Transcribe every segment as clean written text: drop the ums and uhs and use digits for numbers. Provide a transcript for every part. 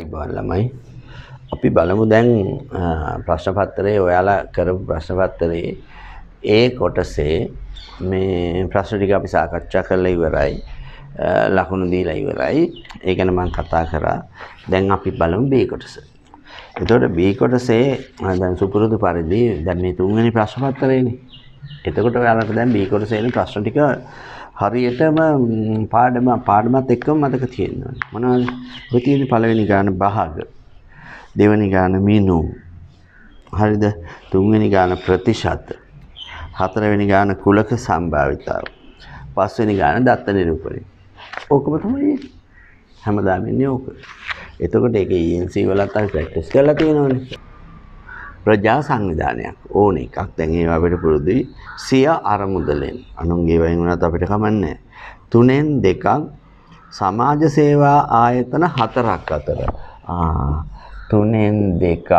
අයිබෝන් ළමයි අපි බලමු දැන් ප්‍රශ්න පත්‍රයේ ඔයාලා කරපු ප්‍රශ්න පත්‍රයේ ඒ කොටසේ මේ ප්‍රශ්න ටික අපි සාකච්ඡා කරලා ඉවරයි ලකුණු දීලා ඉවරයි ඒ ගැන මම කතා කරා දැන් අපි බලමු B කොටස. එතකොට B කොටසේ දැන් සුපුරුදු පරිදි දැන් මේ තුන්වෙනි ප්‍රශ්න පත්‍රයේනේ. එතකොට ඔයාලට දැන් B කොටසේ එන ප්‍රශ්න ටික හරියටම පාඩමත් එක්කම මතක තියෙනවා. මොනවද? ඔය තියෙන පළවෙනි ගාන භාග, දෙවෙනි ගාන මිනු. හරිද? තුන්වෙනි ගාන ප්‍රතිශත. හතරවෙනි ගාන කුලක සම්භාවිතාව. පස්වෙනි ගාන දත්ත නිරූපණය. ඕකම තමයි හැමදාම ඉන්නේ ඕක. එතකොට ඒක ENC වලත් අපි ප්‍රැක්ටිස් කරලා තියෙනවනේ. ප්‍රජා සංවිධානයක් ඕන එකක්. දැන් ඒවා අපිට පුරුදුයි. සිය අරමුදලෙන් අනුන්ගේ වයින් වුණත් අපිට කමන්නේ. තුනෙන් දෙකක් සමාජ සේවා ආයතන හතරක් අතර. තුනෙන් දෙකක්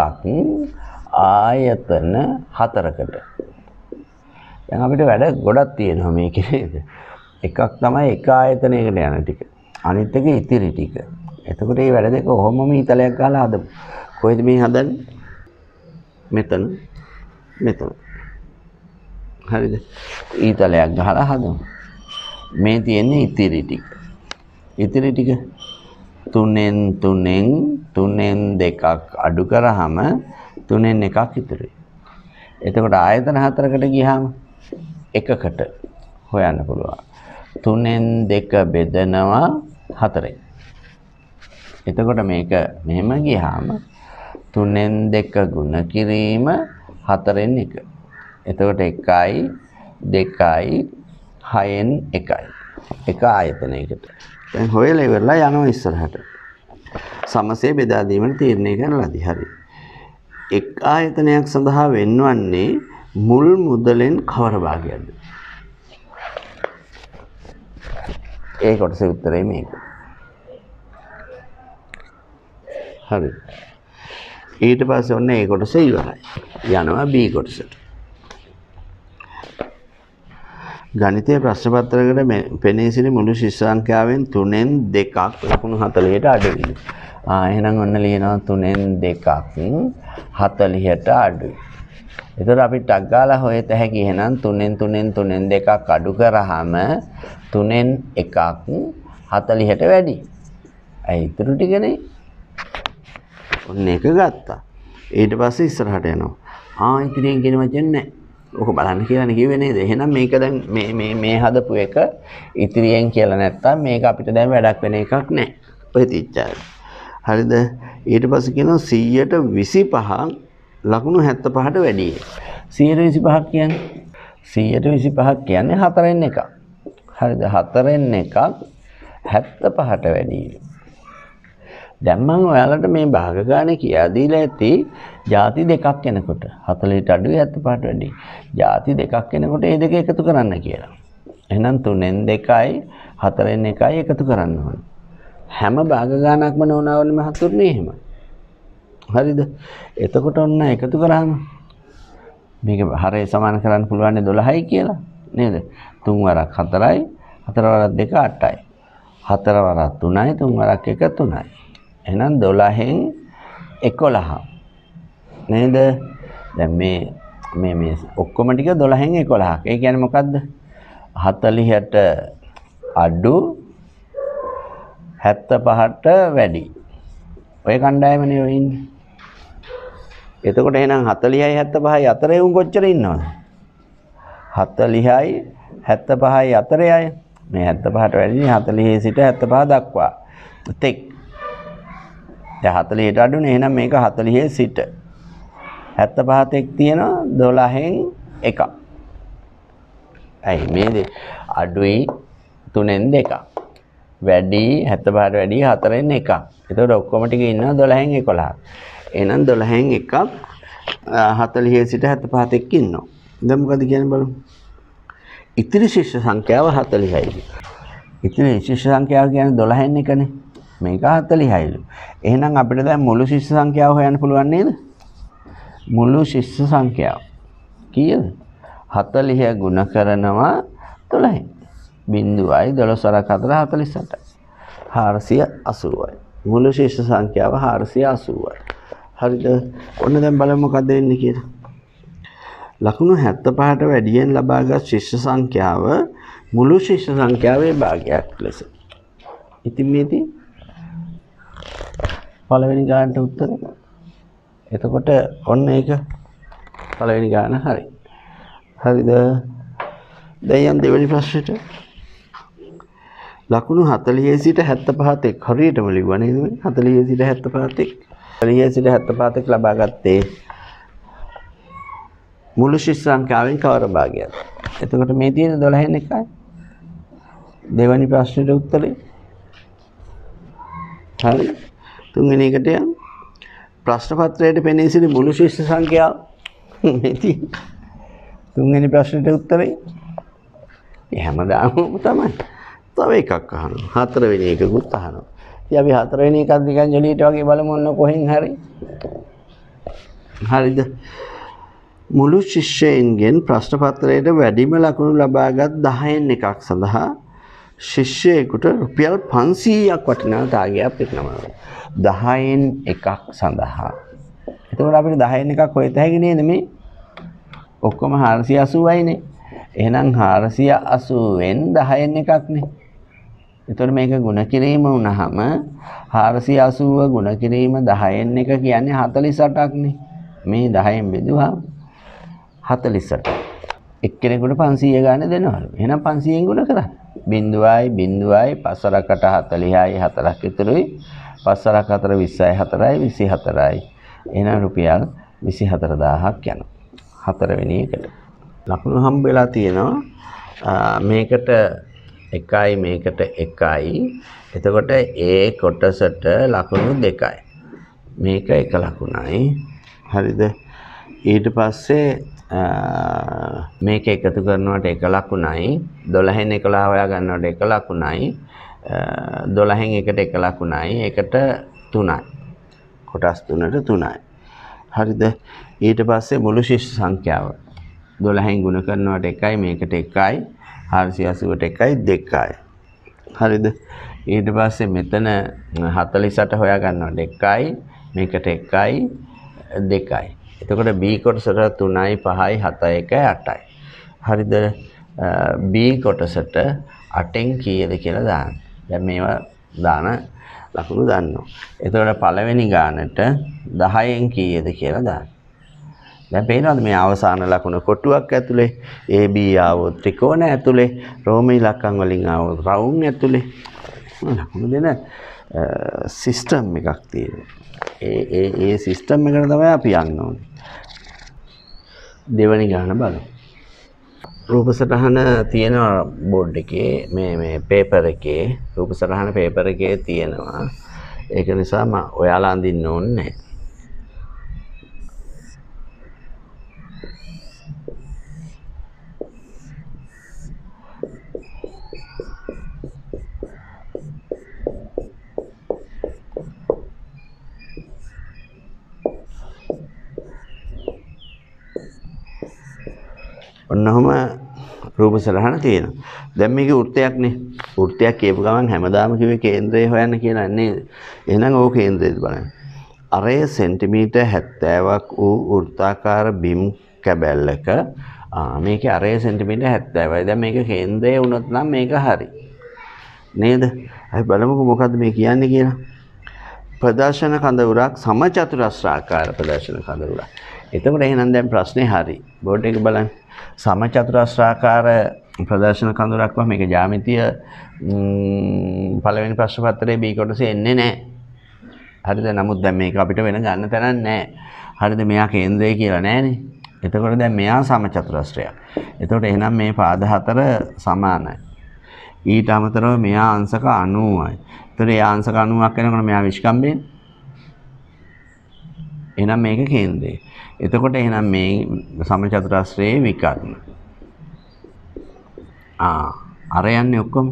ආයතන හතරකට. දැන් අපිට වැඩ ගොඩක් තියෙනවා මේකේ නේද? එකක් තමයි එක ආයතනයකට යන ටික. අනිත් එක ඉතිරි ටික. එතකොට මේ වැඩ දෙක කොහොමම ඊතලයක් ගහලා හදමු. කොහෙද මේ හදන්නේ? මෙතන. හරිද? ඊතලයක් ගහලා හදමු. මේ තියෙන්නේ ඉතිරි ටික. ඉතිරි ටික තුනෙන් දෙකක් අඩු කරාම තුනෙන් එකක් ඉතුරුයි. එතකොට ආයතන හතරකට ගියාම එකකට හොයන්න පුළුවන්. තුනෙන් දෙක බෙදනවා හතරෙන්. එතකොට මේක මෙහෙම ගියාම තුනෙන් දෙක ගුණ කිරීම හතරෙන් එක. එතකොට 1යි 2යි 6න් 1යි. එක ආයතනයකට. දැන් හොයලා ඉවරලා යනවා ඉස්සරහට. සමසේ බෙදා දීමට තීරණය කරලාදී හරි. එක් ආයතනයක් සඳහා වෙන්වන්නේ මුල් මුදලෙන් කවර භාගයක්ද? ඒ කොටසේ උත්තරේ මේක. හරි. ඊට පස්සේ ඔන්න ඒ කොටස ඉවරයි. යනවා B කොටසට. ගණිතයේ ප්‍රශ්න පත්‍රයකට පෙනී සිටි මුළු ශිෂ්‍ය සංඛ්‍යාවෙන් 3න් 2ක් ලකුණු 40ට අඩුයි. එහෙනම් ඔන්න ලියනවා 3න් 2ක් 40ට අඩුයි. ඒතර අපි ටක් ගාලා හොයත හැකි එහෙනම් 3න් 2ක් අඩු කරාම 3න් 1ක් 40ට වැඩි. අයි ඊටු ටිකනේ. ඔන්න එක ගත්තා. ඊට පස්සේ ඉස්සරහට යනවා. ඉතිරියෙන් කියන වචන නැහැ. ඔක බලන්න කියලානේ කිව්වේ නේද? එහෙනම් මේක දැන් මේ හදපු එක ඉතිරියෙන් කියලා නැත්තම් මේක අපිට දැන් වැඩක් වෙන එකක් නැහැ. ඔය තිච්චාර. හරිද? ඊට පස්සේ කියනවා 125ක් ලකුණු 75ට වැඩි. 125ක් කියන්නේ 4න් එකක්. හරිද? 4න් එකක් 75ට වැඩි. දැන් මම ඔයාලට මේ භාග ගානේ කියා දීලා ඇති ಜಾති දෙකක් එනකොට 40ට අඩුයි 75ට වැඩි. ಜಾති දෙකක් එනකොට මේ දෙක එකතු කරන්න කියලා. එහෙනම් 3න් 2යි 4න් 1යි එකතු කරන්න ඕනේ. හැම භාග ගානක්ම නෝනාවනේ මහතුරුනේ එහෙම. හරිද? එතකොට ඔන්න එකතු කරාම මේක හරය සමාන කරන්න පුළුවන් 12යි කියලා නේද? 3 වරක් 4යි 4 වරක් 2 8යි. 4 වරක් 3යි 3 වරක් 1 3යි. එහෙනම් 12න් 11 නේද? දැන් මේ ඔක්කොම ටික 12න් 11ක්. ඒ කියන්නේ මොකද්ද? 40ට අඩු 75ට වැඩි. ඔය කණ්ඩායමනේ ඔය ඉන්නේ. එතකොට එහෙනම් 40යි 75යි අතරේ උන් කොච්චර ඉන්නවද? 40යි 75යි අතරේ අය. මේ 75ට වැඩි 40 සිට 75 දක්වා. තෙක්. දැන් 40ට අඩුනේ. එහෙනම් මේක 40 සිට 75 තෙක් තියෙනවා 12න් 1ක්. ඇයි මේ අඩුයි 3න් 2ක්. වැඩි 75ට වැඩි 4න් 1ක්. එතකොට ඔක්කොම ටික ඉන්නවා 12න් 11ක්. එහෙනම් 12න් 1ක් 40 සිට 75 තෙක් ඉන්නවා. දැන් මොකද කියන්නේ බලමු. ඉතිරි ශිෂ්‍ය සංඛ්‍යාව 40යි. ඉතිරි ශිෂ්‍ය සංඛ්‍යාව කියන්නේ 12න් 1නේ. මේක 40යිලු. එහෙනම් අපිට දැන් මුළු ශිෂ්‍ය සංඛ්‍යාව හොයන්න පුළුවන් නේද? මුළු ශිෂ්‍ය සංඛ්‍යාව කීයද? 40 ගුණ කරනවා 12න්. 0.12 4 48යි. 480යි. මුළු ශිෂ්ට සංඛ්‍යාව 480යි. හරිද? ඔන්න දැන් බලමු මොකක්ද වෙන්නේ කියලා. ලකුණු 75ට වැඩියෙන් ලබාගත් ශිෂ්ට සංඛ්‍යාව මුළු ශිෂ්ට සංඛ්‍යාවේ භාගයක් ලෙස. ඉතින් මේදී පළවෙනි ගානට උත්තරය. එතකොට ඔන්න ඒක පළවෙනි ගාන හරි. හරිද? දැන් යම් දෙවෙනි ප්‍රශ්නෙට. ලකුණු 40 සිට 75 තෙක් හරියටම ලිව්වා නේද මේ? 40 සිට 75 තෙක්. 40 සිට 75 තෙක් ලබා ගත්තේ මුළු ශිෂ්ට සංඛ්‍යාවෙන් කවර භාගයක්ද? එතකොට මේ තියෙන 12න් එකයි. දෙවෙනි ප්‍රශ්නෙට උත්තරේ. හරි. තුන්වෙනි එකට යන්න. ප්‍රශ්න පත්‍රයේ පෙනී සිටි මුළු ශිෂ්ට සංඛ්‍යාව මේ තියෙන. තුන්වෙනි ප්‍රශ්නෙට උත්තරේ. ඒ හැමදාම තමයි. තව එකක් අහනවා. හතරවෙනි එකකුත් අහනවා. ඉතින් අපි හතරවෙනි එකක් නිකන් ජොලියට වගේ බලමු ඔන්න කොහෙන් හරි. හරිද? මුළු ශිෂ්‍යයන්ගෙන් ප්‍රශ්න පත්‍රයට වැඩිම ලකුණු ලබාගත් 10න් එකක් සඳහා ශිෂ්‍යයෙකුට රුපියල් 500ක් වටිනා තාගයක් පිටනවා. 10න් එකක් සඳහා. එතකොට අපිට 10න් එකක් හොයත හැකි නේද මේ? ඔක්කොම 480යිනේ. එහෙනම් 480ෙන් 10න් එකක්නේ. එතකොට මේක ගුණ කිරීම වුණාම 480 ගුණ කිරීම 10න් එක කියන්නේ 48ක්නේ. මේ 10න් බෙදුවාම 48. එක්කෙනෙකුට 500 ගන්න දෙනවලු. එහෙනම් 500න් ගුණ කරා. 0යි 0යි 5කට 40යි 4ක් ඉතුරුයි. 5ක් 4 20යි 4යි 24යි. එහෙනම් රුපියල් 24000ක් යනවා. හතරවෙනි එකට. ලකුණු හම්බ වෙලා තියෙනවා. මේකට 1යි මේකට 1යි. එතකොට ඒ කොටසට ලකුණු 2යි. මේක 1 ලකුණයි. හරිද? ඊට පස්සේ මේක එකතු කරනවට 1 ලකුණයි. 12න් 11 හොයා ගන්නවට 1 ලකුණයි. 12න් එකට 1 ලකුණයි. එකට 3යි. කොටස් 3ට 3යි. හරිද? ඊට පස්සේ මුළු ශිෂ්ට සංඛ්‍යාව 12න් ගුණ කරනවට 1යි මේකට 1යි 480ට 1යි 2යි. හරිද? ඊට පස්සේ මෙතන 48 හොයා ගන්නවට 1යි මේකට 1යි 2යි. එතකොට B කොටසට 3යි 5යි 7යි 1යි 8යි. හරිද? B කොටසට 8න් කීයද කියලා දාන්න. දැන් මේවා දාන ලකුණු දාන්නවා. එතකොට පළවෙනි ගානට 10න් කීයද කියලා දාන්න. දැන් පේනවද මේ අවසාන ලකුණ කොටුවක් ඇතුලේ AB ආවොත් ත්‍රිකෝණ ඇතුලේ රෝමී ඉලක්කම් වලින් ආවොත් රවුම් ඇතුලේ ලකුණු දෙන සිස්ටම් එකක් තියෙනවා. ඒ සිස්ටම් එකට තමයි අපි යන්න ඕනේ. දෙවෙනි ගාන බලමු. රූප සටහන තියෙනවා බෝඩ් එකේ මේ පේපර් එකේ රූප සටහන පේපර් එකේ තියෙනවා. ඒක නිසා ඔයාලා අඳින්න ඕනේ නැහැ. ඔන්නෝම රූප සටහන තියෙනවා. දැන් මේකේ වෘත්තයක්නේ. වෘත්තයක් කියපු ගමන් හැමදාම කිව්වේ කේන්ද්‍රය හොයන්න කියලා නේද? එහෙනම් ඕක කේන්ද්‍රයද බලන්න. අරය සෙන්ටිමීටර් 70ක් වූ වෘත්තාකාර බිම් කැබැල්ලක මේකේ අරය සෙන්ටිමීටර් 70යි. දැන් මේක කේන්ද්‍රය වුණොත් නම් මේක හරි. නේද? අපි බලමුකෝ මොකද්ද මේ කියන්නේ කියලා. ප්‍රදර්ශන කඳවුරක් සමචතුරස්‍රාකාර ප්‍රදර්ශන කඳවුරක්. එතකොට එහෙනම් දැන් ප්‍රශ්නේ හරි. බෝඩ් එක බලන්න. සමචතුරස්‍රාකාර ප්‍රදර්ශන කඳවුරක් වහ මේක ජ්‍යාමිතිය පළවෙනි ප්‍රශ්න පත්‍රයේ B කොටසේ එන්නේ නැහැ. හරිද? නමුත් දැන් මේක අපිට වෙන ගන්න තැනක් නැහැ. හරිද? මෙයා කේන්ද්‍රය කියලා නැහැනේ. එතකොට දැන් මෙයා සමචතුරස්‍රයක්. එතකොට එහෙනම් මේ පාද හතර සමානයි. ඊට අමතරව මෙයා අංශක 90යි. එතකොට ඒ අංශක 90ක් වෙනකොට මෙයා විශ්කම්බෙන්නේ. එහෙනම් මේක කේන්ද්‍රය. එතකොට එහෙනම් මේ සමචතුරස්‍රයේ විකර්ණ. අර යන්නේ ඔක්කොම.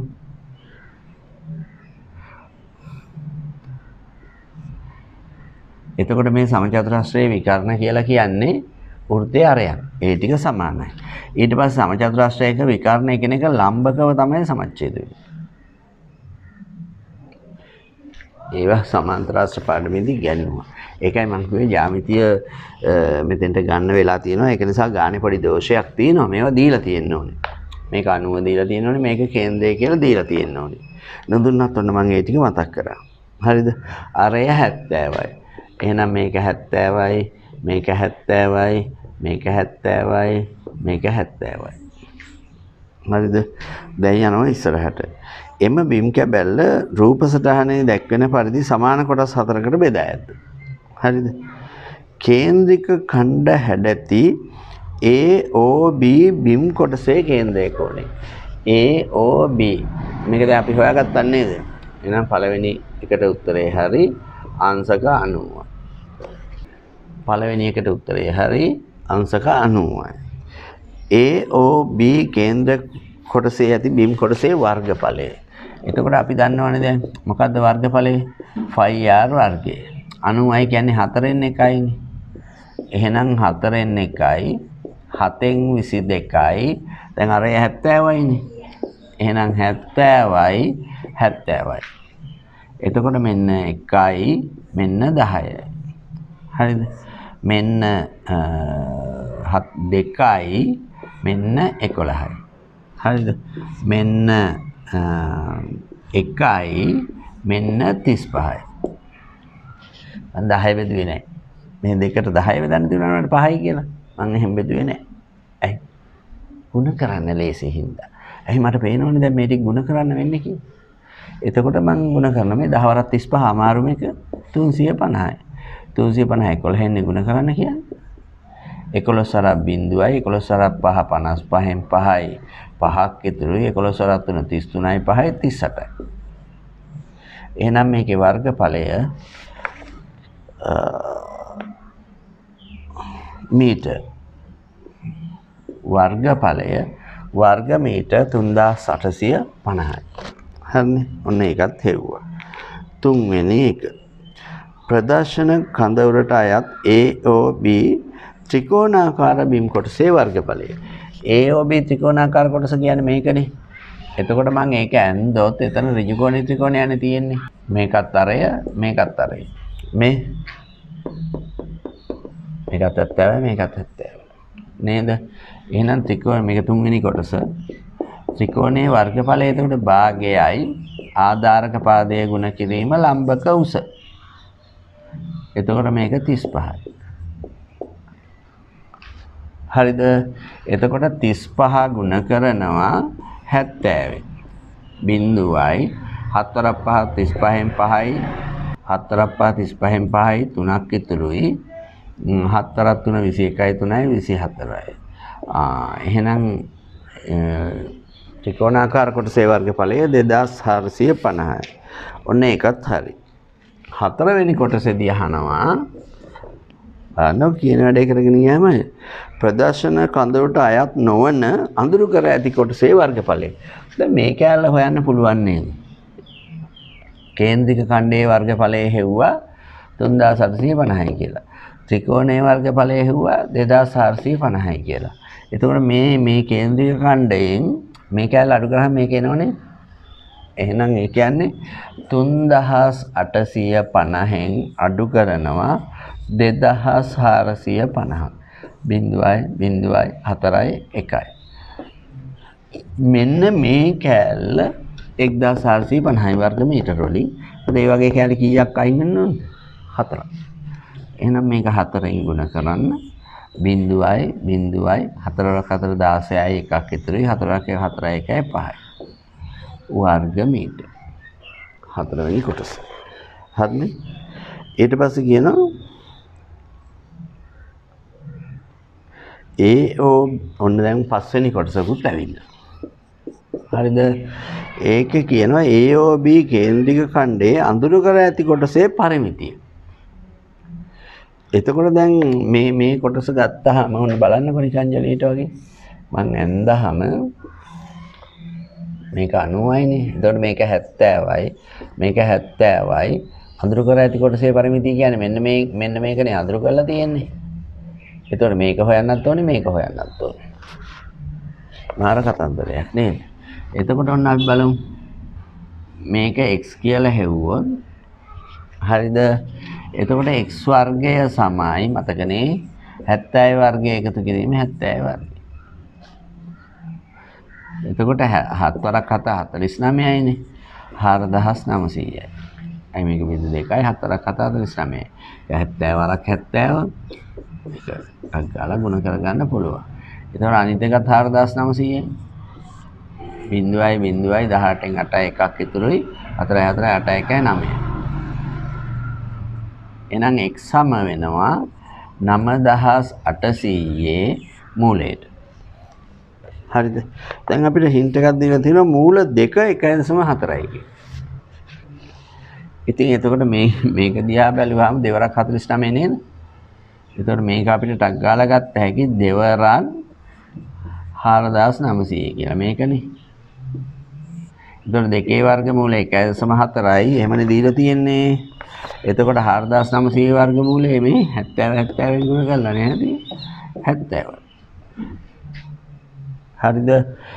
එතකොට මේ සමචතුරස්‍රයේ විකර්ණ කියලා කියන්නේ වෘත්තයේ අරයන්. ඒ ටික සමානයි. ඊට පස්සේ සමචතුරස්‍රයක විකර්ණ එකිනෙක ලම්බකව තමයි සමච්ඡේද වෙන්නේ. ඒවා සමාන්තර ආශ්‍ර පාඩමේදී ඉගෙනුවා. ඒකයි මම කිව්වේ ජ්‍යාමිතිය මෙතෙන්ට ගන්න වෙලා තියෙනවා. ඒක නිසා ගානේ පොඩි දෝෂයක් තියෙනවා. මේවා දීලා තියෙන්න ඕනේ. මේක 90 දීලා තියෙන්න ඕනේ. මේක කේන්ද්‍රය කියලා දීලා තියෙන්න ඕනේ. නොදුන්නත් ඔන්න මම ඒ ටික මතක් කරා. හරිද? අරය 70යි. එහෙනම් මේක 70යි, මේක 70යි, මේක 70යි, මේක 70යි. හරිද? දැන් යනවා ඉස්සරහට. එම බිම් කැබැල්ල රූප සටහනේ දැක්වෙන පරිදි සමාන කොටස් හතරකට බෙදා ඇත. හරිද? කේන්ද්‍රික ඛණ්ඩ හැඩැති AOB බිම් කොටසේ කේන්ද්‍රය කෝණය. AOB මේක දැන් අපි හොයාගත්තා නේද? එහෙනම් පළවෙනි එකට උත්තරේ හරි අංශක 90. පළවෙනි එකට උත්තරේ හරි අංශක 90යි. AOB කේන්ද්‍ර කොටසේ ඇති බිම් කොටසේ වර්ගඵලය. එතකොට අපි දන්නවනේ දැන් මොකද්ද වර්ගඵලය? 5r වර්ගය. 90යි කියන්නේ 4න් 1යිනේ. එහෙනම් 4න් 1යි 7න් 22යි. දැන් අර 70යිනේ. එහෙනම් 70යි 70යි. එතකොට මෙන්න 1යි මෙන්න 10යි. හරිද? මෙන්න 2යි මෙන්න 11යි. හරිද? මෙන්න 1යි මෙන්න 35යි. මම 10 බෙදුවේ නැහැ. මේ දෙකට 10 බෙදන්න තියුණා නේද 5යි කියලා. මම එහෙම බෙදුවේ නැහැ. ඇයි? ಗುಣ කරන්න ලේසි හින්දා. ඇයි මට පේනවනේ දැන් මේ ටික ಗುಣ කරන්න වෙන්නේ කියලා. එතකොට මම ಗುಣ කරන මේ 10 වරක් 35 අමාරු මේක 350යි. 350 11 න්නේ ಗುಣ කරන්න කියන්නේ. 11 සරක් 0යි 11 සරක් 5 55න් 5යි 5ක් ඉතුරුයි 11 සරක් 3 33යි 5යි 38යි. එහෙනම් මේකේ වර්ගඵලය මීටර් වර්ගඵලය වර්ග මීටර් 3850යි. හරිනේ. ඔන්න ඒකත් හෙව්වා. තුන්වෙනි එක ප්‍රදර්ශන කඳවුරට අයත් AOB ත්‍රිකෝණාකාර බිම් කොටසේ වර්ගඵලය. AOB ත්‍රිකෝණාකාර කොටස කියන්නේ මේකනේ. එතකොට මම ඒක ඇන්දොත් එතන ඍජු කෝණී ත්‍රිකෝණයනේ තියෙන්නේ. මේකත් අරය මේකත් අරය. මේකත් 70 මේකත් 70 නේද? එහෙනම් ත්‍රිකෝණ මේක තුන්වෙනි කොටස. ත්‍රිකෝණයේ වර්ගඵලය එතකොට භාගයයි ආධාරක පාදයේ ගුණ කිරීම ලම්බක උස. එතකොට මේක 35යි. හරිද? එතකොට 35 ගුණ කරනවා 70යි. බිංදුවයි 4 5 35න් 5යි 4 5 35න් 5යි 3ක් ඉතුරුයි 4 3 21යි 3යි 24යි. එහෙනම් ත්‍රිකෝණාකාර කොටසේ වර්ගඵලය 2450යි. ඔන්න ඒකත් හරි. හතරවෙනි කොටසේදී අහනවා කියන වැඩේ කරගෙන ගියාම ප්‍රදර්ශන කඳවුරට අයත් නොවන අඳුරු කර ඇති කොටසේ වර්ගඵලය. දැන් මේ කැලල හොයන්න පුළුවන් නේද? කේන්ද්‍රික ඛණ්ඩයේ වර්ගඵලය හෙව්වා 3850යි කියලා. ත්‍රිකෝණයේ වර්ගඵලය හෙව්වා 2450යි කියලා. එතකොට මේ කේන්ද්‍රික ඛණ්ඩයෙන් මේ කැලල අඩු කරාම මේක එනවනේ. එහෙනම් ඒ කියන්නේ 3850න් අඩු කරනවා 2450. බිංදුවයි 4යි 1යි. මෙන්න මේ කැලල 1450යි වර්ග මීටර වලින්. ඒ වගේ කැලල කීයක් අයින් වෙන්න ඕනද? 4ක්. එහෙනම් මේක 4ෙන් ගුණ කරන්න. බිංදුවයි 4ක් 4 16යි එකක් ඉතුරුයි 4ක් 4යි 1යි 5යි. වර්ග මීටර. හතරවෙනි කොටස. හරිනේ? ඊට පස්සේ කියනවා ඔන්න දැන් පස්වෙනි කොටසකුත් ඇවිල්ලා. හරිද? ඒක කියනවා AOB කේන්ද්‍රික ඛණ්ඩයේ අඳුරු කර ඇති කොටසේ පරිමිතිය. එතකොට දැන් මේ කොටස ගත්තාම ඔන්න බලන්නකො නිකංජලීට වගේ. මං ඇන්දාම මේක 90යිනේ. එතකොට මේක 70යි. මේක 70යි. අඳුරු කර ඇති කොටසේ පරිමිතිය කියන්නේ මෙන්න මේකනේ අඳුරු කරලා තියෙන්නේ. එතකොට මේක හොයන්නත් ඕනේ මේක හොයන්නත් ඕනේ. මාර කතන්දරයක් නේද? එතකොට ඔන්න අපි බලමු. මේක x කියලා හෙව්වොත් හරිද? එතකොට x වර්ගය සමයි මතකනේ 70 වර්ගය එකතු කිරීම 70 වර්ගය. එතකොට 7 වරක් 7 49යිනේ. 4900යි. අයි මේක බිඳු 2යි 7 වරක් 7 49යි. 70 වරක් 70 ඒක ගාලා ගුණ කරගන්න පුළුවන්. එතකොට අනිත් එකත් 4900යි. බිඳුවයි බිඳුවයි 18න් 8යි එකක් ඉතුරුයි 4යි 4යි 8යි 1යි 9යි. එහෙනම් x සම වෙනවා 9800 මූලයට. හරිද? දැන් අපිට හින්ට් එකක් දීලා තියෙනවා මූල 2 1.4යි කියලා. ඉතින් එතකොට මේක දිහා බැලුවාම දෙවරක් 49 නේද? එතකොට මේක අපිට ටක් ගාලා ගත්ත හැකි දෙවරක් 4900 කියලා මේකනේ. එතකොට දෙකේ වර්ගමූලය 1.4යි එහෙමනේ දීලා තියෙන්නේ. එතකොට 4900 වර්ගමූලය මේ 70 70 ගුණ කරලා නේද? 70. හරිද?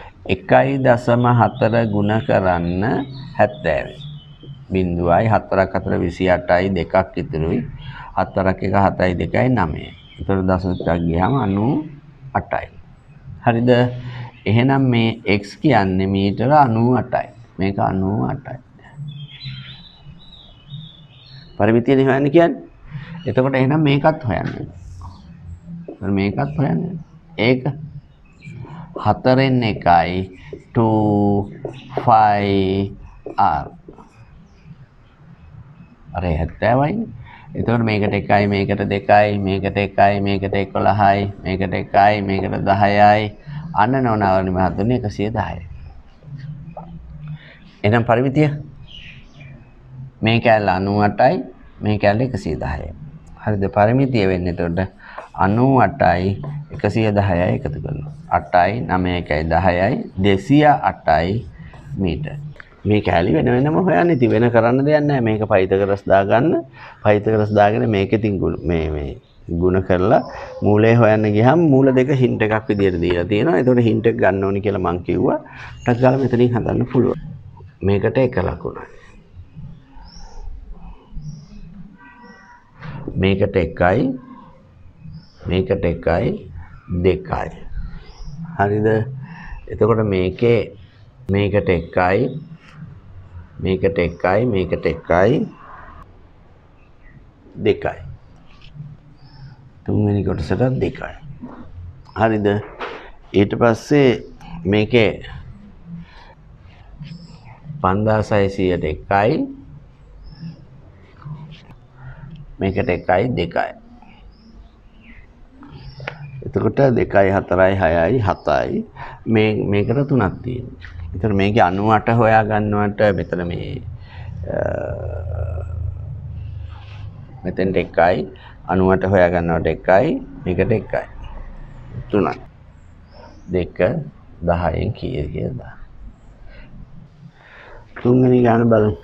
1.4 ගුණ කරන්න 70. බිඳුවයි 4ක් 4 28යි දෙකක් ඉතුරුයි 4ක් 1 7යි 2යි 9යි. එතකොට දශමිකයක් ගියාම 98යි. හරිද? එහෙනම් මේ x කියන්නේ මීටර 98යි. මේක 98යි. පරිමිතියනේ හොයන්න කියන්නේ. එතකොට එහෙනම් මේකත් හොයන්න. මේකත් හොයන්න. ඒක 4න් 1යි 2 5 r. අර 70යි. එතකොට මේකට 1යි මේකට 2යි මේකට 1යි මේකට 11යි මේකට 1යි මේකට 10යි අන්න නෝනාවනි මහතුනි 110යි. එහෙනම් පරිමිතිය මේ කැල්ල 98යි මේ කැල්ල 110යි. හරිද? පරිමිතිය වෙන්නේ එතකොට 98යි 110යි එකතු කරනවා. 8යි 9යි 10යි 208යි මීටර. මේ කැලි වෙන වෙනම හොයන්න ඉතින් වෙන කරන්න දෙයක් නැහැ. මේක පයිතගරස් දාගන්න. පයිතගරස් දාගෙන මේකෙන් මේ ගුණ කරලා මූලය හොයන්න ගියාම මූල දෙක හින්ට් එකක් විදියට දීලා තියෙනවා. ඒතකොට හින්ට් එක ගන්න ඕනි කියලා මං කිව්වා. ටක් ගාලා මෙතනින් හදන්න පුළුවන්. මේකට එක ලකුණයි. මේකට 1යි මේකට 1යි 2යි. හරිද? එතකොට මේකේ මේකට 1යි මේකට 1යි මේකට 1යි 2යි. තුන්වෙනි කොටසට 2යි. හරිද? ඊට පස්සේ මේකේ 5600ට 1යි මේකට 1යි 2යි. එතකොට 2යි 4යි 6යි 7යි මේකට 3ක් තියෙනවා. එතකොට මේකේ 98 හොයා ගන්නවට මෙතන මේ මෙතෙන්ට 1යි 98 හොයා ගන්නවට 1යි මේකට 1යි 3යි 2 10න් කීයද කියලා. තුන්වෙනි ගාන බලමු.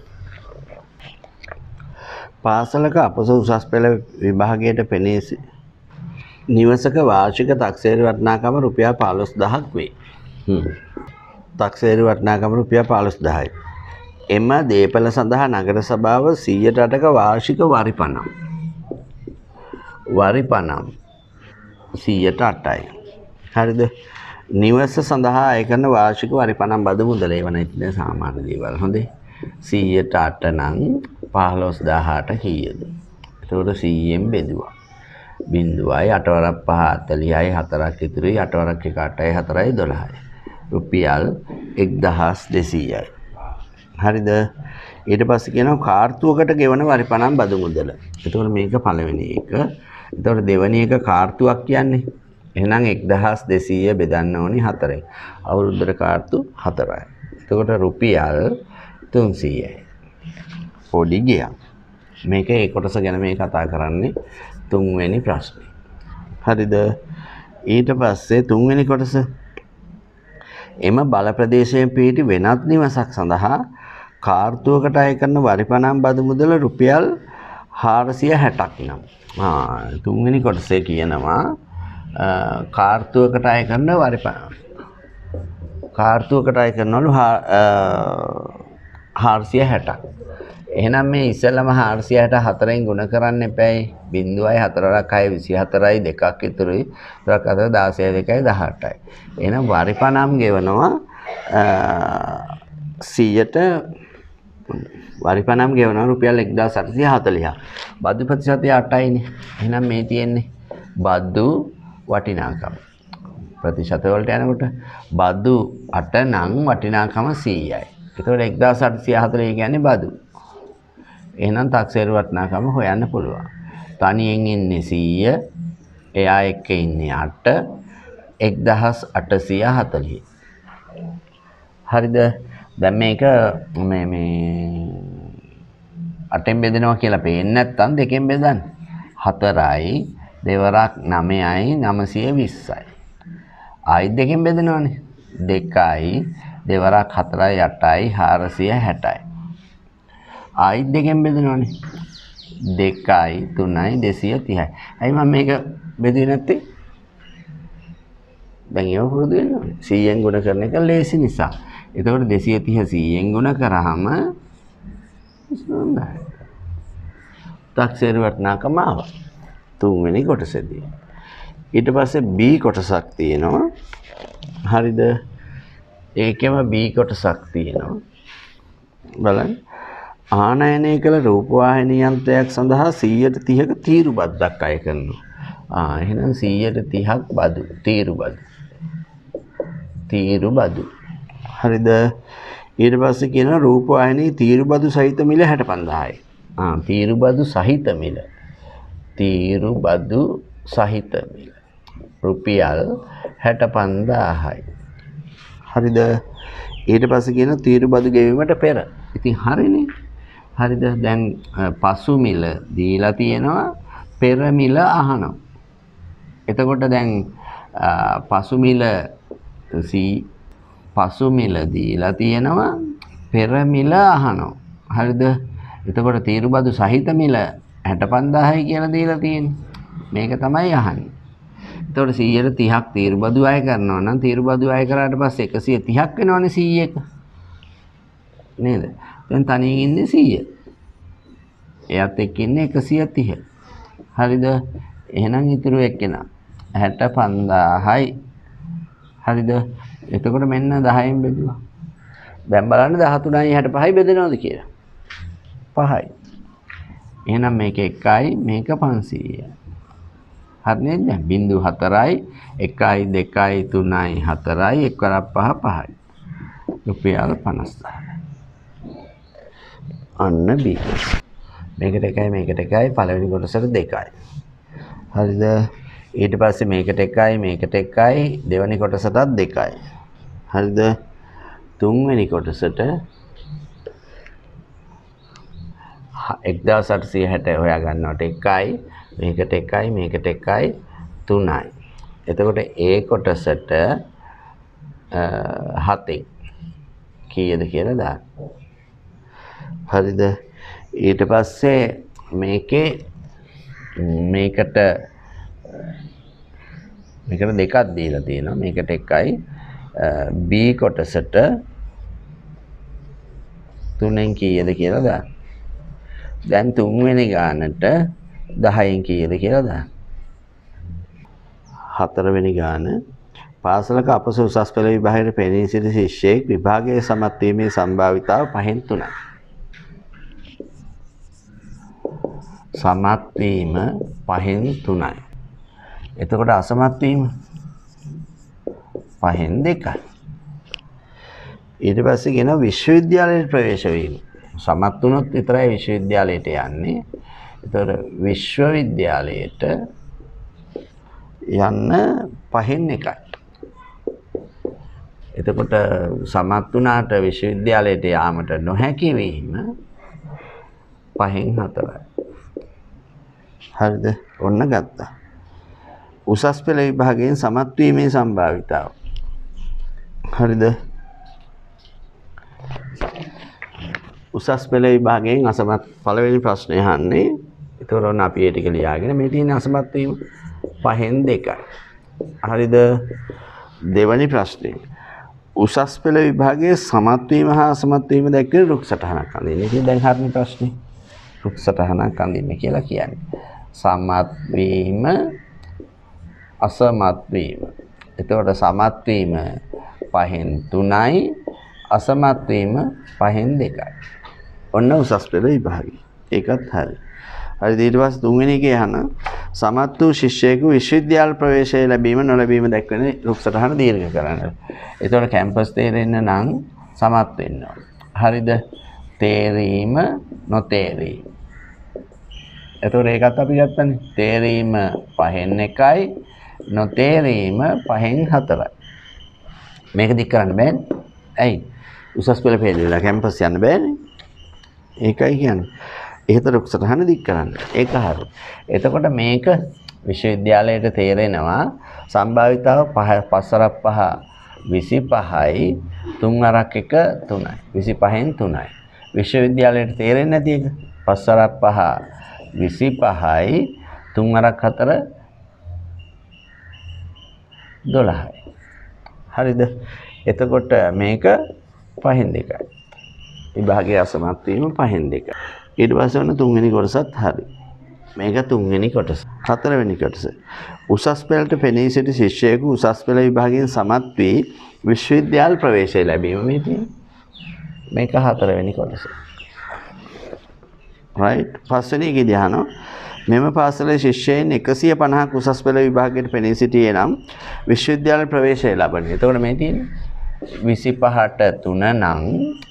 පාසලක අපස උසස් පෙළ විභාගයට පෙනී නිවසක වාර්ෂික තක්සේරු වටිනාකම රුපියල් 15000ක් වේ. තක්සේරු වටිනාකම රුපියල් 15000යි. එම දේපල සඳහා නගර සභාව 100%ක වාර්ෂික වරි පනම් 108යි. හරිද? නිවස සඳහා අය කරන වාර්ෂික වරි පනම් බදු මුදල ඒව නැතිද සාමාන්‍ය දේවල්. හොඳේ. 108 නම් 15000ට කීයද? එතකොට 100ෙන් බෙදුවා. බිඳුවයි 8 වරක් 5 40යි 4ක් ඉතුරුයි 8 වරක් 1 8යි 4යි 12යි. රුපියල් 1200යි. හරිද? ඊට පස්සේ කියනවා කාර්තුවකට ගෙවන වරි පනම් බදු මුදල. එතකොට මේක පළවෙනි එක. එතකොට දෙවෙනි එක කාර්තුවක් කියන්නේ. එහෙනම් 1200 බෙදන්න ඕනි 4යි. අවුරුද්දට කාර්තු 4යි. එතකොට රුපියල් 300යි. පොඩි ගියා. මේක ඒ කොටස ගැන මේ කතා කරන්නේ තුන්වෙනි ප්‍රශ්නේ. හරිද? ඊට පස්සේ තුන්වෙනි කොටස එම බල ප්‍රදේශයේ පිහිටි වෙනත් නිවසක් සඳහා කාර්තුවකට අය කරන වරි පනම් බදු මුදල රුපියල් 460ක් නම්. තුන්වෙනි කොටසේ කියනවා කාර්තුවකට අය කරන වරි පනම්. කාර්තුවකට අය කරනවලු 460ක්. එහෙනම් මේ ඉස්සෙල්ලම 464න් ගුණ කරන්න එපායි 0.4යි 24යි දෙකක් ඉතුරුයි. ඒකට අතර 16යි 2යි 18යි. එහෙනම් වරිපණම් ගෙවනවා 100ට වරිපණම් ගෙවනවා රුපියල් 1840ක්. බදු ප්‍රතිශතය 8යිනේ. එහෙනම් මේ තියෙන්නේ බදු වටිනාකම. ප්‍රතිශත වලට යනකොට බදු 8 නම් වටිනාකම 100යි. ඒතකොට 1840 කියන්නේ බදු. එහෙනම් තක්සේරු වටිනාකම හොයන්න පුළුවන්. තනියෙන් ඉන්නේ 100, එයා එක්ක ඉන්නේ 8, 1840. හරිද? දැන් මේක මේ 8ෙන් බෙදෙනවා කියලා පේන්නේ නැත්නම් 2කින් බෙදන්න. 4යි දෙවරක් 9යි 920යි. ආයි 2කින් බෙදනවානේ. 2යි දෙවරක් 4යි 8යි 460යි. ආයි 2කින් බෙදනවානේ. 2යි 3යි 230යි. ඇයි මම මේක බෙදුවේ නැත්තේ? දැන් ඒව පුරුදු වෙන්න ඕනේ. 100ෙන් ගුණ කරන එක ලේසි නිසා. එතකොට 230 100ෙන් ගුණ කරාම තක්සේරු වටිනාකම ආවා. තුන්වෙනි කොටසේදී. ඊට පස්සේ B කොටසක් තියෙනවා. හරිද? ඒකෙම B කොටසක් තියෙනවා. බලන්න. ආනයනය කළ රූපවාහිනී යන්ත්‍රයක් සඳහා 130ක තීරු බද්දක් අය කරනවා. එහෙනම් 130ක් බදු තීරු බදු. තීරු බදු. හරිද? ඊට පස්සේ කියනවා රූපවාහිනී තීරු බදු සහිත මිල 65000යි. තීරු බදු සහිත මිල. තීරු බදු සහිත මිල. රුපියල් 65000යි. හරිද? ඊට පස්සේ කියනවා තීරු බදු ගෙවීමට පෙර. ඉතින් හරිනේ. හරිද? දැන් පසු මිල දීලා තියෙනවා පෙර මිල අහනවා. එතකොට දැන් පසු මිල දීලා තියෙනවා පෙර මිල අහනවා. හරිද? එතකොට තීරු බදු සහිත මිල 65000යි කියලා දීලා තියෙන්නේ. මේක තමයි අහන්නේ. එතකොට 130ක් තීරු බදු අය කරනවා නම් තීරු බදු අය කරාට පස්සේ 130ක් වෙනවනේ 100ක. නේද? දැන් තනියෙන් ඉන්නේ 100. එයාත් එක්ක ඉන්නේ 130. හරිද? එහෙනම් ඉතුරු එක්කෙනා 65000යි. හරිද? එතකොට මෙන්න 10න් බෙදුවා. දැන් බලන්න 13යි 65යි බෙදෙනවද කියලා. 5යි. එහෙනම් මේක 1යි මේක 500යි. හරි නේද? 0.4යි 1යි 2යි 3යි 4යි 1 වරක් 5 5යි. රුපියල් 50000. අන්න B. මේකට 1යි මේකට 1යි පළවෙනි කොටසට 2යි. හරිද? ඊට පස්සේ මේකට 1යි මේකට 1යි දෙවෙනි කොටසටත් 2යි. හරිද? තුන්වෙනි කොටසට 1860 හොයා ගන්නවට 1යි මේකට 1යි මේකට 1යි 3යි. එතකොට A කොටසට 7යි කීයද කියලා දාන්න. හරිද? ඊට පස්සේ මේකට දෙකක් දීලා තියෙනවා. මේකට 1යි B කොටසට 3ෙන් කීයද කියලා දාන්න. දැන් තුන්වෙනි ගානට 10න් කීයද කියලා දාන්න. හතරවෙනි ගාන පාසලක අපස උසස් පෙළ විභාගයේ පෙනී සිටි ශිෂ්‍යයෙක් විභාගයේ සමත් වීමේ සම්භාවිතාව 5න් 3යි. සමත් වීම 5න් 3යි. එතකොට අසමත් වීම 5න් 2යි. ඊට පස්සේ කියන විශ්වවිද්‍යාලයට ප්‍රවේශ වීම. සමත් වුණොත් විතරයි විශ්වවිද්‍යාලයට යන්නේ. එතකොට විශ්වවිද්‍යාලයට යන්න 5න් 1යි. එතකොට සමත් වුණාට විශ්වවිද්‍යාලයට යාමට නොහැකි වීම 5න් 4යි. හරිද? ඔන්න ගත්තා. උසස් පෙළ විභාගයෙන් සමත් වීමේ සම්භාවිතාව. හරිද? උසස් පෙළ විභාගයෙන් අසමත් පළවෙනි ප්‍රශ්නේ අහන්නේ. ඒතකොට ඔන්න අපි ඒ ටික ලියාගෙන මේ තියෙන අසමත් වීම 5න් 2යි. හරිද? දෙවෙනි ප්‍රශ්නේ. උසස් පෙළ විභාගයේ සමත් වීම හා අසමත් වීම දැක්කේ රුක් සටහනක් අඳින්න. ඉතින් දැන් හරිනේ ප්‍රශ්නේ. රුක් සටහනක් අඳින්න කියලා කියන්නේ. සමත් වීම අසමත් වීම. එතකොට සමත් වීම 5න් 3යි අසමත් වීම 5න් 2යි. ඔන්න උසස් පෙළ විභාගය. ඒකත් හරි. හරි ඊට පස්සේ තුන්වෙනි එකේ අහන සමත් වූ ශිෂ්‍යයෙකු විශ්වවිද්‍යාල ප්‍රවේශය ලැබීම නොලැබීම දැක්වෙන රුක් සටහන දීර්ඝ කරන්න. එතකොට කැම්පස් තේරෙන්න නම් සමත් වෙන්න ඕන. හරිද? තේරීම නොතේරීම. එතකොට ඒකත් අපි ගත්තනේ. තේරීම 5න් 1යි නොතේරීම 5න් 4යි. මේක දික් කරන්න බෑනේ. ඇයි? උසස් පෙළ පෙළේලා කැම්පස් යන්න බෑනේ. ඒකයි කියන්නේ. එහෙත රුක් සටහන දික් කරන්න. ඒක හරි. එතකොට මේක විශ්වවිද්‍යාලයට තේරෙනවා සම්භාවිතාව 5 25යි 3 අරක් 1 3යි. 25න් 3යි. විශ්වවිද්‍යාලයට තේරෙන්නේ නැති එක 5 25යි 3 අරක් 4 12යි. හරිද? එතකොට මේක 5න් 2යි. විභාගයේ අසමත් වීම 5න් 2යි. ඊට පස්සේ ඔන්න තුන්වෙනි කොටසත් හරි. මේක තුන්වෙනි කොටස. හතරවෙනි කොටස. උසස් පෙළට පෙනී සිටි ශිෂ්‍යයෙකු උසස් පෙළ විභාගයෙන් සමත් වී විශ්වවිද්‍යාල ප්‍රවේශය ලැබීම මේ තියෙන්නේ. මේක හතරවෙනි කොටස. right. පස්වෙනි එකේදී අහනවා මෙම පාසලේ ශිෂ්‍යයන් 150ක් උසස් පෙළ විභාගයට පෙනී සිටියේ නම් විශ්වවිද්‍යාල ප්‍රවේශය ලබන්නේ. එතකොට මේ තියෙන්නේ 25ට 3 නම්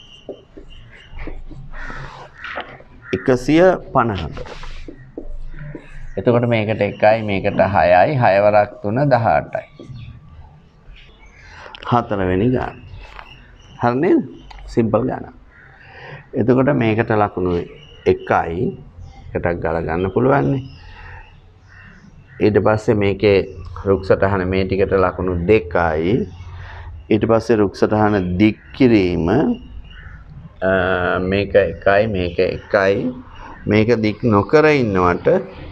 150ට. එතකොට මේකට 1යි මේකට 6යි 6 වරක් 3 18යි. හතරවෙනි ගාන. හරි නේද? සිම්පල් ගාන. එතකොට මේකට ලකුණු 1යි එකටක් ගාලා ගන්න පුළුවන් නේ. ඊට පස්සේ මේකේ රුක් සටහන මේ ටිකට ලකුණු 2යි. ඊට පස්සේ රුක් සටහන දික් කිරීම මේක 1යි මේක 1යි මේක දික් නොකර ඉන්නවට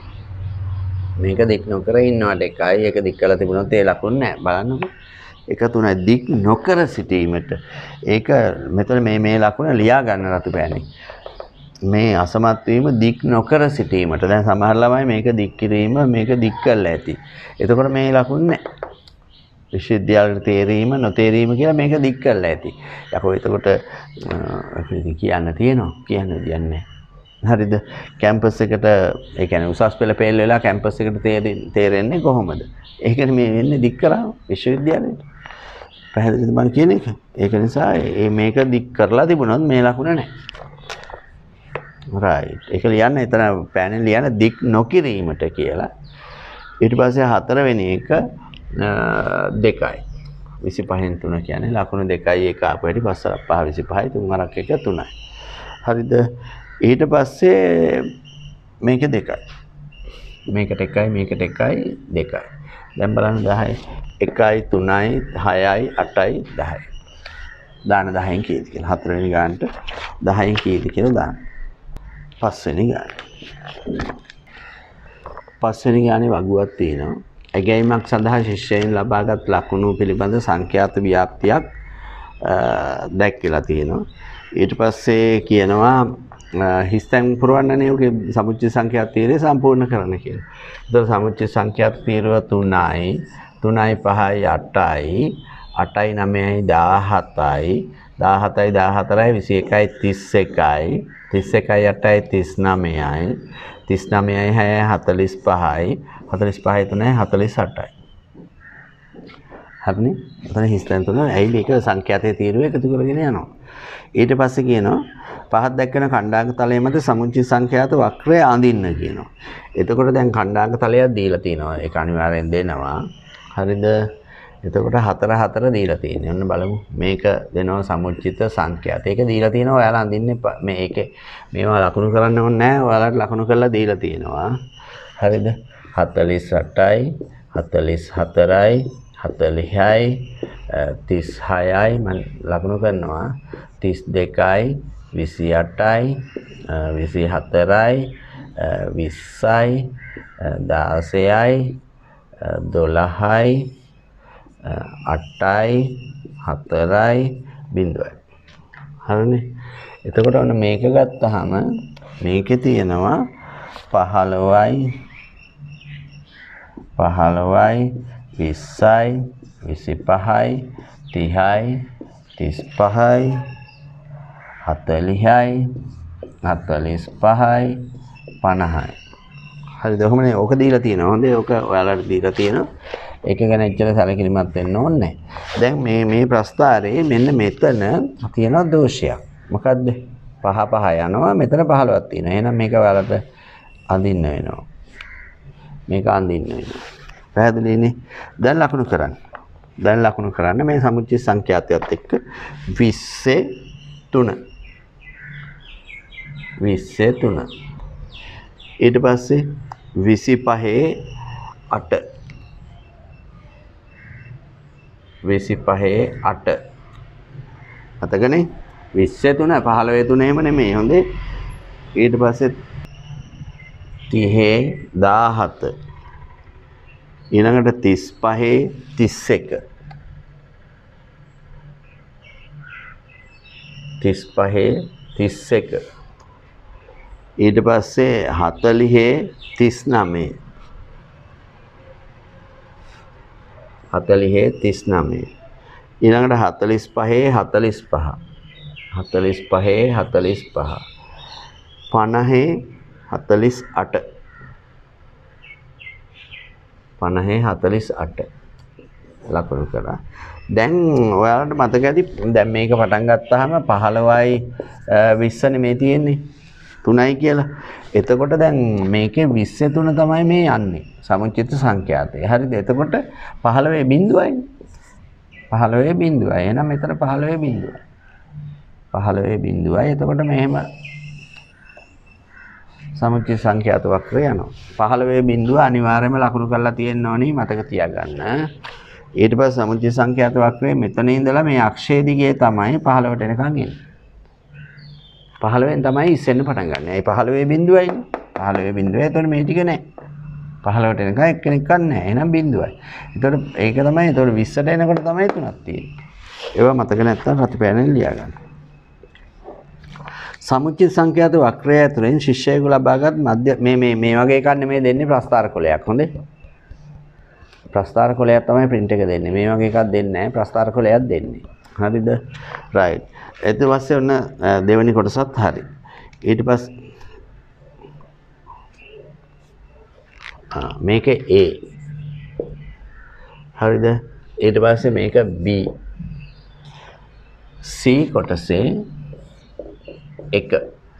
1යි ඒක දික් කරලා තිබුණොත් ඒ ලකුණ නැහැ බලන්නකෝ 1 3යි දික් නොකර සිටීමට ඒක මෙතන මේ ලකුණ ලියා ගන්න රතු පෑනේ මේ අසමත් වීම දික් නොකර සිටීමට දැන් සමහර ළමයි මේක දික් කිරීම මේක දික් කරලා ඇති එතකොට මේ ලකුණ නැහැ විශ්වවිද්‍යාලේ තේරීම නොතේරීම කියලා මේක දික් කරලා ඇති. යකෝ එතකොට කියන්න තියෙනවා කියන්න දෙන්නේ. හරිද? කැම්පස් එකට ඒ කියන්නේ උසස් පෙළ පෙළ වෙලා කැම්පස් එකට තේරෙන්නේ කොහොමද? ඒකනේ මේ වෙන්නේ දික් කරා විශ්වවිද්‍යාලේට. පැහැදිලිද මම කියන එක? ඒක නිසා මේක දික් කරලා තිබුණොත් මේ ලකුණ නැහැ. right. ඒක ලියන්න එතන පෑනෙන් ලියන්න දික් නොකිරීමට කියලා. ඊට පස්සේ හතරවෙනි එක 2යි 25න් 3 කියන්නේ ලකුණු 2යි එක ආපු හැටි 5 25යි 3 අරක් 1 3යි හරිද ඊට පස්සේ මේක 2යි මේකට 1යි මේකට 1යි 2යි දැන් බලන්න 10යි 1යි 3යි 6යි 8යි 10යි දාන 10න් කීයද කියලා හතරවෙනි ගානට 10න් කීයද කියලා දාන්න පස්වෙනි ගාන පස්වෙනි ගානේ වගුවක් තියෙනවා ඇගැයීමක් සඳහා ශිෂ්‍යයන් ලබාගත් ලකුණු පිළිබඳ සංඛ්‍යාත ව්‍යාප්තියක් දැක්කලා තියෙනවා. ඊට පස්සේ කියනවා හිස්තැන් පුරවන්නනේ ඔගේ සමුච්චය සංඛ්‍යාත තීරය සම්පූර්ණ කරන්න කියලා. ඒතර සමුච්චය සංඛ්‍යාත තීරය 3යි 3යි 5යි 8යි 8යි 9යි 17යි 17යි 14යි 21යි 31යි 31යි 8යි 39යි 39යි 6යි 45යි 45යි 3යි 48යි. හරිනේ? එතන හිස්තැන් තුන ඇයිලි එක සංඛ්‍යාතයේ තීරුව එකතු කරගෙන යනවා. ඊට පස්සේ කියනවා පහත් දැක්වෙන खंडांक තලයේ මත සමුච්චය සංඛ්‍යාත වක්‍රය අඳින්න කියනවා. එතකොට දැන් खंडांक තලයක් දීලා තිනවා. ඒක අනිවාර්යෙන් දෙනවා. හරිද? එතකොට 4 4 දීලා තියෙනවා. ඔන්න බලමු. මේක දෙනවා සමුච්චිත සංඛ්‍යාත. ඒක දීලා තියෙනවා. ඔයාලා අඳින්න මේ ඒකේ මේවා ලකුණු කරන්න ඕනේ නැහැ. ඔයාලට ලකුණු කරලා දීලා තියෙනවා. හරිද? 48යි 44යි 40යි 36යි මම ලකුණු කරනවා 32යි 28යි 24යි 20යි 16යි 12යි 8යි 4යි 0යි. හරිනේ. එතකොට ඔන්න මේක ගත්තාම මේකේ තියෙනවා 15යි 20යි 25යි 30යි 35යි 40යි 45යි 50යි. හරිද? ඔහොමනේ ඕක දීලා තියෙනවා. හොඳේ ඕක ඔයාලට දීලා තියෙනවා. ඒක ගැන එච්චර සැලකිලිමත් වෙන්න ඕනේ නැහැ. දැන් මේ ප්‍රස්තාරේ මෙන්න මෙතන තියෙන දෝෂයක්. මොකද්ද? 5 යනවා. මෙතන 15ක් තියෙනවා. එහෙනම් මේක ඔයාලට අඳින්න වෙනවා. මේක අඳින්න වෙනවා. පැහැදිලිනේ? දැන් ලකුණු කරන්න. දැන් ලකුණු කරන්න මේ සමුච්චය සංඛ්‍යාතයත් එක්ක 23 ඊට පස්සේ 25 8 අතකනේ 23 15 3 එහෙම නෙමෙයි හොඳේ. ඊට පස්සේ 30 17 ඊළඟට 35 31 ඊට පස්සේ 40 39 ඊළඟට 45 48 ලකුණු කරා. දැන් ඔයාලට මතක ඇති දැන් මේක පටන් ගත්තාම 15යි 20නේ මේ තියෙන්නේ 3යි කියලා. එතකොට දැන් මේකේ 23 තමයි මේ යන්නේ සමුච්චිත සංඛ්‍යාතය. හරිද? එතකොට 15 බිඳුවයි. 15 බිඳුවයි. එහෙනම් මෙතන 15 බිඳුවයි. 15 බිඳුවයි. එතකොට මෙහෙම සමුච්චිත සංඛ්‍යාත වක්‍රය යනවා. 15 බිඳුව අනිවාර්යයෙන්ම ලකුණු කරලා තියෙන්න ඕනි මතක තියාගන්න. ඊට පස්සේ සමුච්චිත සංඛ්‍යාත වක්‍රයේ මෙතන ඉඳලා මේ අක්ෂය දිගේ තමයි 15ට එනකන් එන්නේ. 15න් තමයි ඉස්සෙන්න පටන් ගන්න. ඒ 15 බිඳුවයි. 15 බිඳුවයි. එතකොට මේ ටික නැහැ. 15ට එනකන් එක්කෙනෙක් ගන්න නැහැ. එහෙනම් බිඳුවයි. එතකොට ඒක තමයි. එතකොට 20ට එනකොට තමයි 3ක් තියෙන්නේ. ඒවා මතක නැත්තම් රතිපෑනෙන් ලියා ගන්න. සමුච්චිත සංඛ්‍යාත වක්‍රය ඇතුළෙන් ශිෂ්‍යයෙකු ලබාගත් මධ්‍ය මේ වගේ එකක් නෙමෙයි දෙන්නේ ප්‍රස්ථාර කොලයක්. හොඳේ. ප්‍රස්ථාර කොලයක් තමයි print එක දෙන්නේ. මේ වගේ එකක් දෙන්නේ නැහැ. ප්‍රස්ථාර කොලයක් දෙන්නේ. හරිද? right. ඊට පස්සේ ඔන්න දෙවෙනි කොටසත් හරි. ඊට පස්සේ මේක A. හරිද? ඊට පස්සේ මේක B. C කොටසේ 1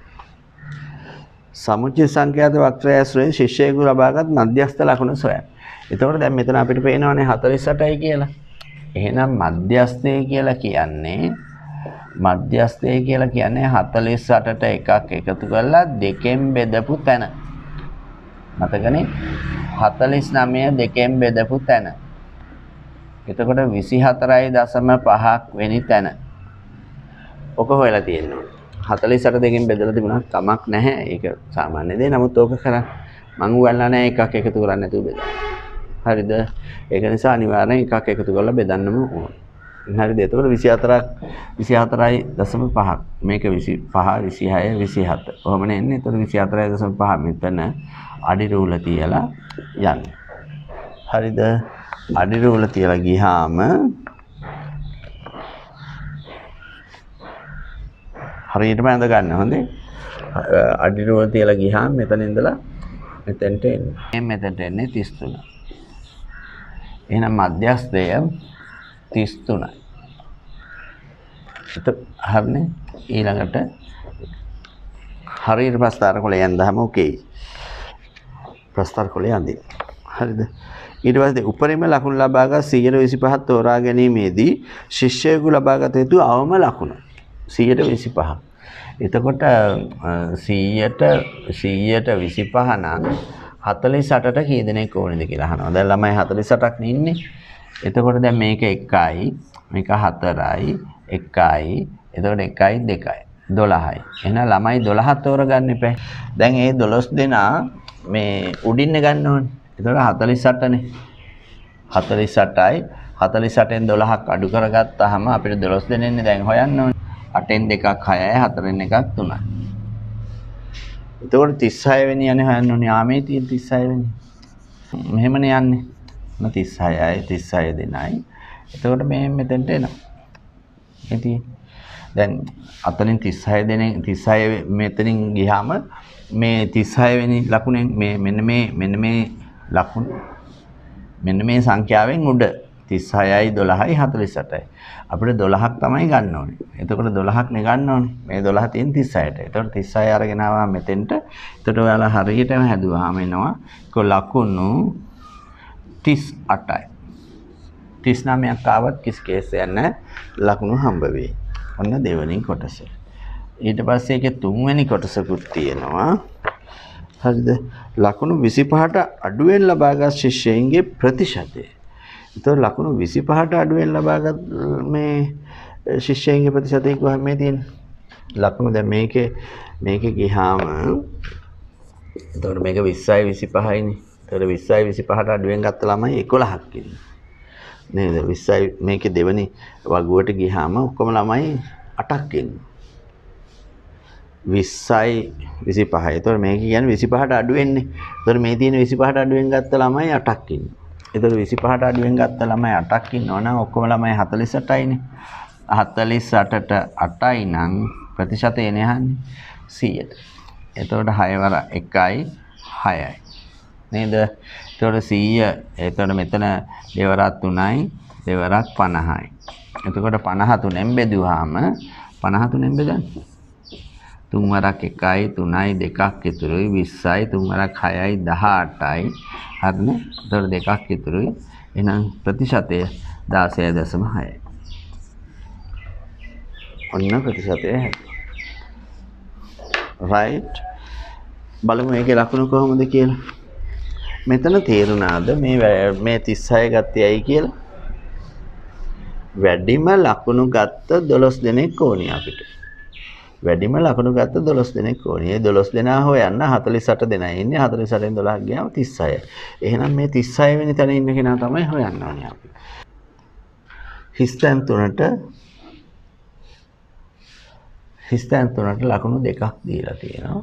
සමුච්චිත සංඛ්‍යාත වක්‍රය ඇසුරෙන් ශිෂ්‍යයෙකු ලබාගත් මධ්‍යස්ථ ලකුණු සොයන්න. එතකොට දැන් මෙතන අපිට පේනවනේ 48යි කියලා. එහෙනම් මධ්‍යස්ථය කියලා කියන්නේ 48ට එකක් එකතු කරලා දෙකෙන් බෙදපු තැන. මතකනේ 49 දෙකෙන් බෙදපු තැන. එතකොට 24.5ක් වෙනි තැන. ඔක හොයලා තියෙනවා. 48 දෙකෙන් බෙදලා තිබුණා කමක් නැහැ. ඒක සාමාන්‍ය දේ. නමුත් ඕක කරන්න මම උගන්ලා නැහැ එකක් එකතු කරන්නේ නැතුව බෙදන්න. හරිද? ඒක නිසා අනිවාර්යෙන් එකක් එකතු කරලා බෙදන්නම ඕන. හරිද? එතකොට 24.5ක්. මේක 25, 26, 27. ඔහොමනේ එන්නේ. එතකොට 24.5 මෙතන අඩි රූල තියලා යන්නේ. හරිද? අඩි රූල තියලා ගියාම හරියටම ඇඳ ගන්න. හොඳේ. අඩි රූල තියලා ගියාම මෙතන ඉඳලා මෙතෙන්ට එන්නේ. මෙතෙන්ට එන්නේ 33. එහෙනම් මධ්‍යස්ථය 33යි. හරිනේ. ඊළඟට හරියට ප්‍රස්ථාර කොලේ යන්දාම ඕකේ. ප්‍රස්ථාර කොලේ යන්නේ. හරිද? ඊට පස්සේ උපරිම ලකුණු ලබාගත් 125ක් තෝරා ගැනීමේදී ශිෂ්‍යයෙකු ලබාගත යුතු අවම ලකුණු 125ක්. එතකොට 100ට 25 නම් 48ට කී දෙනෙක් ඕනේද කියලා අහනවා. දැන් ළමයි 48ක් නේ ඉන්නේ. එතකොට දැන් මේක 1යි, මේක 4යි, 1යි, එතකොට 1යි 2යි 12යි. එහෙනම් ළමයි 12ක් තෝරගන්න එපා. දැන් මේ 12 දෙනා මේ උඩින් ගන්න ඕනේ. එතකොට 48නේ. 48යි 48න් 12ක් අඩු කරගත්තාම අපිට 12 දෙනෙන්නේ දැන් හොයන්න ඕනේ. 8න් 2ක් 6යි 4න් 1ක් 3යි. එතකොට 36 වෙනි යන්නේ හොයන්න ඕනේ. ආමේ තියෙන 36 වෙනි. මෙහෙමනේ යන්නේ. 36යි 36 දෙනයි. එතකොට මේ මෙතෙන්ට එනවා. ඉතින් දැන් අතනින් 36 දෙනෙන් 36 මෙතනින් ගියාම මේ 36 වෙනි ලකුණෙන් මේ මෙන්න මේ ලකුණ මෙන්න මේ සංඛ්‍යාවෙන් උඩ 36යි 12යි 48යි. අපිට 12ක් තමයි ගන්න ඕනේ. එතකොට 12ක් නේ ගන්න ඕනේ. මේ 12 තියෙන 36ට. එතකොට 36 අරගෙන ආවා මෙතෙන්ට. එතකොට ඔයාලා හරියටම හැදුවාම එනවා ලකුණු 38යි. 39ක් ආවත් කිසි කේසයක් නැහැ. ලකුණු හම්බ වෙයි. ඔන්න දෙවෙනි කොටස. ඊට පස්සේ ඒකේ තුන්වෙනි කොටසකුත් තියෙනවා. හරිද? ලකුණු 25ට අඩුවෙන් ලබාගත් ශිෂ්‍යයින්ගේ ප්‍රතිශතය. ඒතකොට ලකුණු 25ට අඩුවෙන් ලබාගත් මේ ශිෂ්‍යයින්ගේ ප්‍රතිශතය කොහොමද මේ තියෙන්නේ? ලකුණු දැන් මේකේ ගියාම එතකොට මේක 20යි 25යිනේ. එතකොට 20යි 25ට අඩුවෙන් ගත්ත ළමයි 11ක් ඉන්නේ. නේද? 20යි මේකේ දෙවෙනි වගුවට ගියාම ඔක්කොම ළමයි 8ක් ඉන්නේ. 20යි 25යි. එතකොට මේක කියන්නේ 25ට අඩු වෙන්නේ. එතකොට මේ තියෙන 25ට අඩුවෙන් ගත්ත ළමයි 8ක් ඉන්නේ. එතකොට 25ට අඩුවෙන් ගත්ත ළමයි 8ක් ඉන්නවා නම් ඔක්කොම ළමයි 48යිනේ. 48ට 8යි නම් ප්‍රතිශතය එන්නේ 100ට. එතකොට 6 වර 1යි 6යි. නේද? එතකොට 100 එතකොට මෙතන දෙවරක් 3යි දෙවරක් 50යි. එතකොට 53න් බෙදුවාම 53න් බෙදන්නේ 3 වරක් 1යි 3යි 2ක් ඉතුරුයි 20යි 3 වරක් 6යි 18යි. හරිනේ? එතකොට 2ක් ඉතුරුයි. එහෙනම් ප්‍රතිශතය 16.6යි. ඔන්න ප්‍රතිශතය. right. බලමු මේකේ ලකුණු කොහොමද කියලා. මෙතන තේරුණාද මේ 36 ගත්තේ ඇයි කියලා? වැඩිම ලකුණු ගත්ත 12 දෙනෙක් ඕනේ අපිට. වැඩිම ලකුණු ගත්ත 12 දෙනෙක් ඕනේ. ඒ 12 දෙනා හොයන්න 48 දෙනා ඉන්නේ. 48න් 12ක් ගියාම 36. එහෙනම් මේ 36 වෙනි තැන ඉන්න කෙනා තමයි හොයන්න ඕනේ අපි. හිස්තැන් තුනට ලකුණු දෙකක් දීලා තියෙනවා.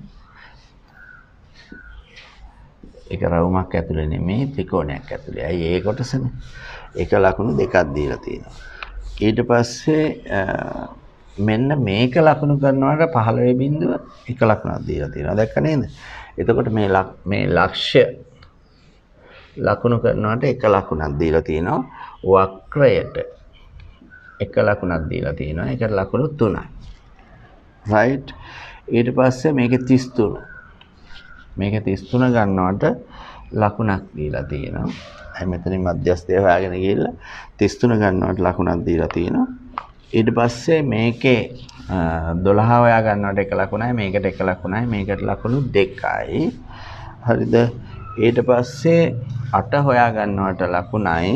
ඒක රවුමක් ඇතුලේ නෙමෙයි ත්‍රිකෝණයක් ඇතුලේ. අයි ඒ කොටසනේ. ඒක ලකුණු දෙකක් දීලා තියෙනවා. ඊට පස්සේ මෙන්න මේක ලකුණු කරනවාට 15 බිඳුව එක ලකුණක් දීලා තියෙනවා. දැක්ක නේද? එතකොට මේ ලක්ෂ්‍ය ලකුණු කරනවාට එක ලකුණක් දීලා තියෙනවා. වක්‍රයට එක ලකුණක් දීලා තියෙනවා. ඒකට ලකුණු 3යි. right. ඊට පස්සේ මේකේ 33. මේක 33 ගන්නවට ලකුණක් දීලා තියෙනවා. අය මෙතනින් මධ්‍යස්ථය හොයාගෙන ගිහිල්ලා 33 ගන්නවට ලකුණක් දීලා තියෙනවා. ඊට පස්සේ මේකේ 12 හොයා ගන්නවට එක ලකුණයි, මේකට එක ලකුණයි, මේකට ලකුණු 2යි. හරිද? ඊට පස්සේ 8 හොයා ගන්නවට ලකුණයි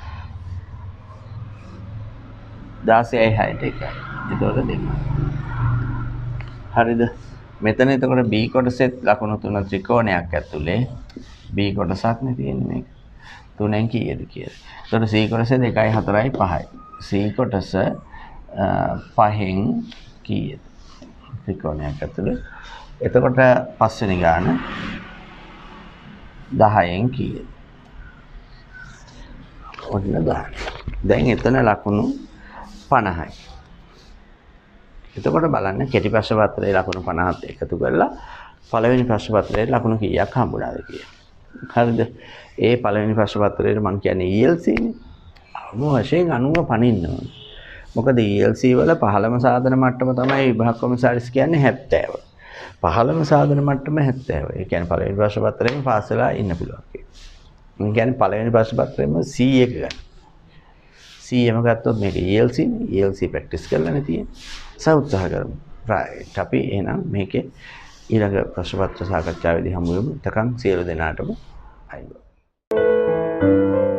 16යි 6ට එකයි. ඒතකොට 2. හරිද? මෙතන එතකොට B කොටසෙත් ලකුණු 3 ත්‍රිකෝණයක් ඇතුලේ B කොටසක් නේ තියෙන්නේ මේක. 3න් කීයද කියලා. එතකොට C කොටසේ 2යි 4යි 5යි. C කොටස 5න් කීයද? ත්‍රිකෝණයක් ඇතුලේ. එතකොට පස්වෙනි ගාන 10න් කීයද? ඔන්න 10. දැන් එතන ලකුණු 50යි. එතකොට බලන්න කෙටි ප්‍රශ්න පත්‍රයේ ලකුණු 50ත් එකතු කරලා පළවෙනි ප්‍රශ්න පත්‍රයේ ලකුණු කීයක් හම්බුණාද කියලා. හරිද? ඒ පළවෙනි ප්‍රශ්න පත්‍රයේ මම කියන්නේ ELC නේ. අවම වශයෙන් 90 පනින්න ඕනේ. මොකද ELC වල 15ම සාධන මට්ටම තමයි විභාග කොමසාරිස් කියන්නේ 70. 15ම සාධන මට්ටම 70. ඒ කියන්නේ පළවෙනි ප්‍රශ්න පත්‍රයෙන් පාස් වෙලා ඉන්න පුළුවන් කියලා. මම කියන්නේ පළවෙනි ප්‍රශ්න පත්‍රයේම C එක ගන්න. C එම ගත්තොත් මේක ELC නේ. ELC ප්‍රැක්ටිස් කරලා නේ තියෙන්නේ. උත්සාහ කරමු. right. අපි එහෙනම් මේකේ ඊළඟ ප්‍රශ්න පත්‍ර සාකච්ඡාවේදී හමු වෙමු. එතකන් සියලු දෙනාටම අයබෝවන්.